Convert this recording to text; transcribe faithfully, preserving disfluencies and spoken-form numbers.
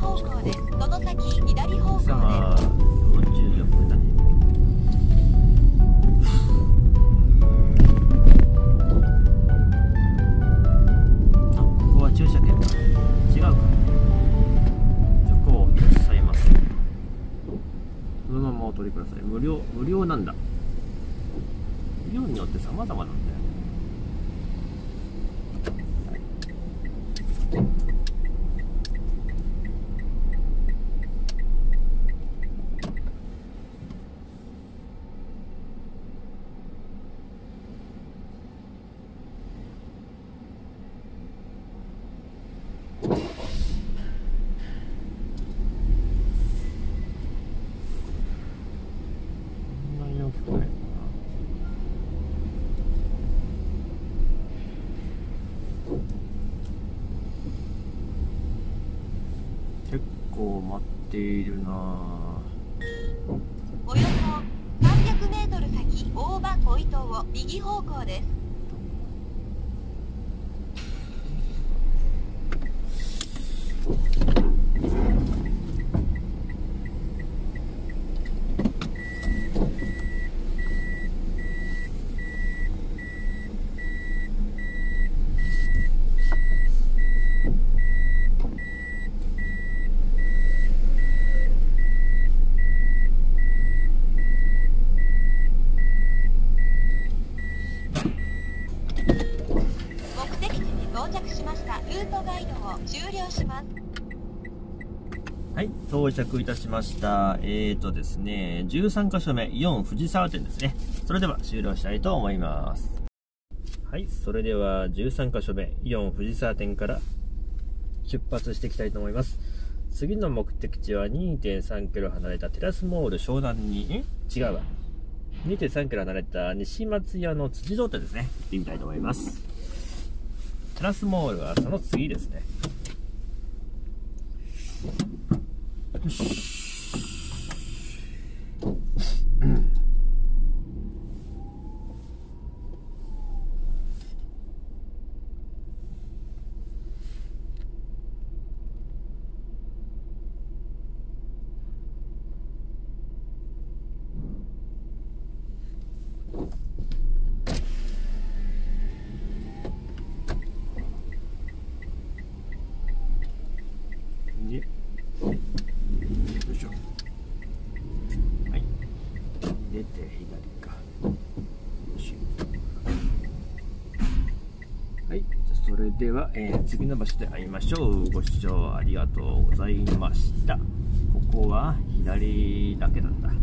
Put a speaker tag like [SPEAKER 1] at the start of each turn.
[SPEAKER 1] 方向です。その先左方向です。
[SPEAKER 2] さあご注力だね。あ、ここは駐車券だ。違うか。徐行いらっしゃいます。そのままお取りください。無料無料なんだ。無料によって様々なんだよ。結構待っているなあ。
[SPEAKER 1] およそさんびゃくメートル先大場小糸を右方向です。目的地に到着しました。ルートガイドを終了します。
[SPEAKER 2] はい、到着いたしました。えーとですね、じゅうさんかしょめ、イオン藤沢店ですね。それでは終了したいと思います。はい、それではじゅうさんかしょめ、イオン藤沢店から出発していきたいと思います。次の目的地は にてんさんキロ離れたテラスモール湘南に、ん違うわ。にてんさんキロ離れた西松屋の辻堂店ですね。行ってみたいと思います。テラスモールはその次ですね。よし。で、よいしょ。はい。出て左か。よし。はい。じゃあそれでは、えー、次の場所で会いましょう。ご視聴ありがとうございました。ここは左だけなんだ。